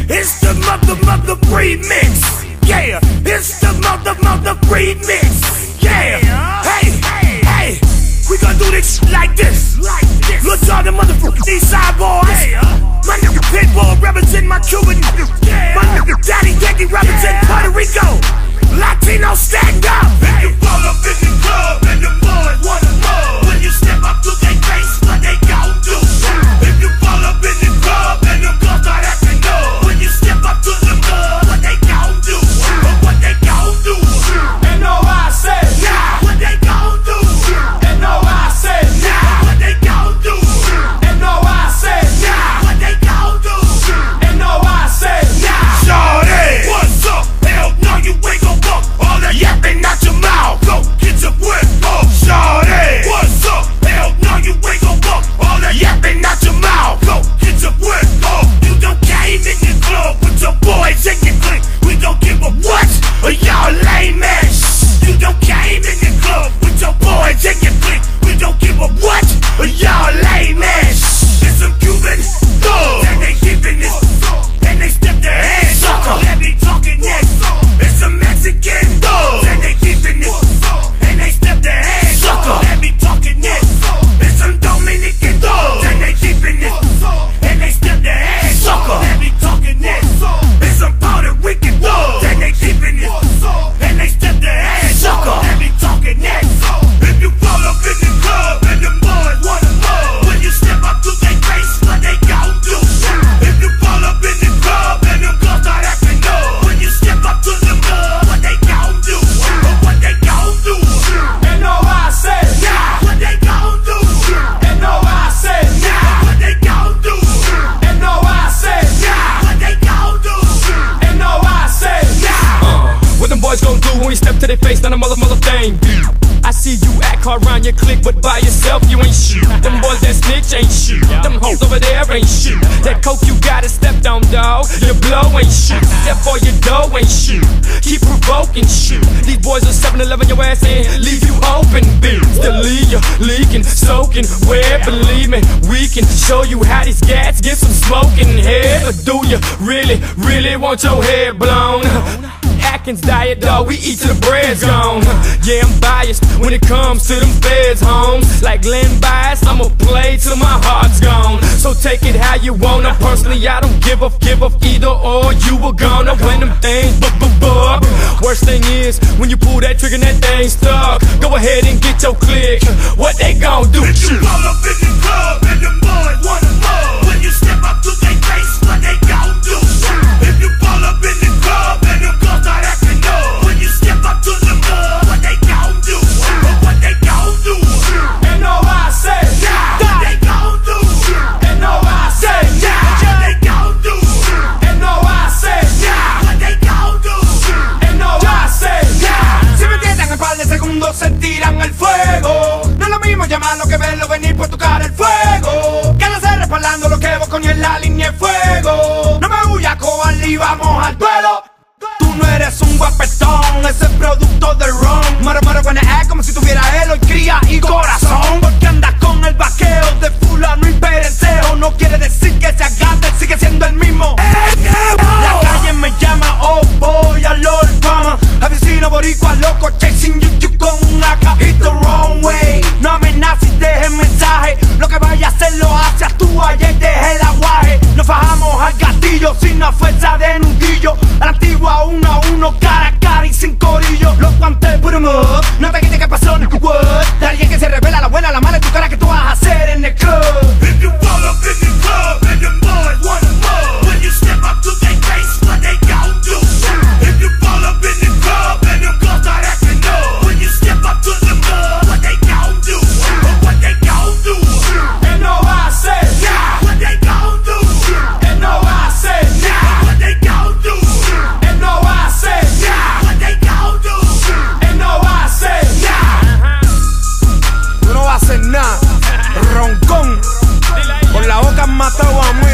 It's the mother remix. Yeah, it's the mother remix. Yeah, hey, we gon' do this like this. Look all the motherfucking Eastside boys. My nigga Pitbull represent my Cuban. My nigga Daddy Yankee represent Puerto Rico. Latino stand up. Hey, you fall up in the club and the boys wanna know. When you step up to their face, what they gon' do? If you fall up in the club and them girls start acting up, when you step up to the club, what they gon' do? What they gon' do? And know I said, nah. What they gon' do? And know I said, nah. What they gon' do? And know I said, nah. What they gon' do? And know I said, nah. Shorty, what's up? Hell no, you ain't gon' fuck all that yapping out your mouth. Go get your whip up, shorty. What's up? Hell no, you ain't gon' fuck all that yapping out your mouth. Go get your whip up. You done came in the club with your boys in your clique. We don't give a what? Y'all lame ass. You done came in the club with your boys in your clique. We don't give a what? Y'all lame ass. It's some Cuban thugs and they giving this and they step their hands up. Let me talking next. It's some Mexican thugs and they giving this and they step their hands up. Let me talking next. It's some Dominican thugs and they giving this and they step their hands up. Let me talking next. It's some Puerto Rican thugs and they giving this and they step their hands up. Let me talking next. If you fall up in the club and the boys wanna know, when you step up to their face, what they gon' do? If you fall up in the club and them girls start acting up, when you step up to the club, what they gon' do? What they gon' do? and know I said, Nah. What they gon' do? and know I said, Nah. What they gon' do? and know I said, Nah. What they gon' do? and know I said, What them boys gon' do when we step to their face? Not a mother thing. I see you act hard around your clique, but by yourself you ain't shit. Them boys that snitch ain't shit. Them hoes over there ain't shit. That coke you gotta step down, dawg. Your blow ain't shit. That for your dough ain't shit. Keep provoking shit. These boys are 7-11 your ass in, leave you open, bitch. Still leave you leaking, soaking wet. Believe me, we can show you how these gats get some smoking head. Or do you really want your head blown? Atkins diet, dawg, we eat till the bread's gone. Yeah, I'm biased when it comes to them feds, homes. Like Glenn Bias, I'ma play till my heart's gone. So take it how you wanna. Personally, I don't give up either or. You were gonna win them things, but worst thing is when you pull that trigger and that thing stuck. Go ahead and get your click. What they gon' do? If you fall up in the club and the boys wanna know, when you step up to their face, what they gon' do? If you fall up in the club and the girls start acting up, when you step up to the club, what they gon' do? What they gon' do? and know I said, What they gon' do? and know I said, What they gon' do? and know I said, What they gon' do? and know I said, Si me tientan un par de segundos sentirán el fuego. No es lo mismo llamarlo que verlo venir por tu cara el fuego. Quédate respaldando lo que vos con en la línea de fuego. No me huyas, cobarde, y vamos al duelo. Tú no eres un guapetón, ese es producto del ron. Moro con el E como si tuviera él hoy cría y corazón. Porque andas con el vaqueo de fulano y pereceo. No quiere decir que se agate, sigue siendo el mismo. La calle me llama, oh boy, a Lord Fama. Avicino boricua loco, chasing you con un AK. Hit the wrong way, no amenaces, deje el mensaje. Lo que vaya a hacer lo haces tú, ayer deje el aguaje. Nos fajamos al gatillo sin la fuerza de nudillo. A la antigua 1 a 1, cara a cara y sin corillo. Los guantes, put 'em up, no te quites que pasó en el what. De alguien que se revela la buena, la mala en tu cara que tú vas a hacer en el club. If you fall up in the club and the boys wanna know, when you step up to their face, what they gon' do? If you fall up in the club and the girls start acting up, when you step up to the club, what they gon' do? What they gon' do? and know I said, What they gon' do? and know I said, What they gon' do? and know I said, What they gon' do? and know I said, Tú no vas a hacer nada, roncón. Con la boca han matado a mí.